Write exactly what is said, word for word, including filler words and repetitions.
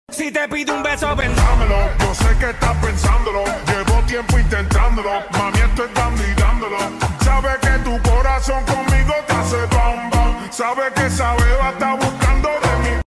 Si te pido un beso, ven. Dámelo, yo sé que estás pensándolo. Llevo tiempo intentándolo. Mami, estoy dando y dándolo. Sabe que tu corazón conmigo te hace bam bam. Sabe que esa beba está buscando.